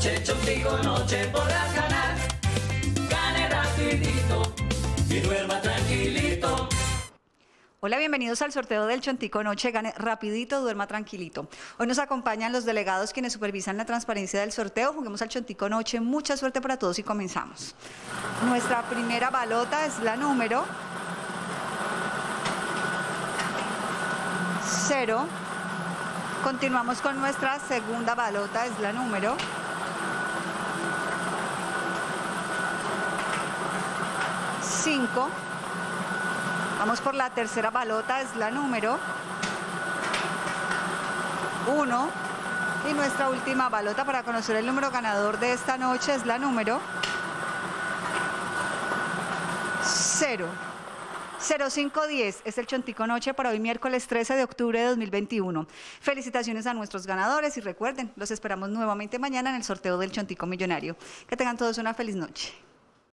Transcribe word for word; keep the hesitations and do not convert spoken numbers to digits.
noche, Chontico noche podrás ganar. Gane rapidito y duerma tranquilito. Hola, bienvenidos al sorteo del Chontico Noche, gane rapidito, duerma tranquilito. Hoy nos acompañan los delegados quienes supervisan la transparencia del sorteo. Juguemos al Chontico Noche, mucha suerte para todos y comenzamos. Nuestra primera balota es la número cero. Continuamos con nuestra segunda balota, es la número cinco. Vamos por la tercera balota, es la número uno. Y nuestra última balota para conocer el número ganador de esta noche es la número cero. cero cinco diez es el Chontico Noche para hoy miércoles trece de octubre de dos mil veintiuno. Felicitaciones a nuestros ganadores y recuerden, los esperamos nuevamente mañana en el sorteo del Chontico Millonario. Que tengan todos una feliz noche.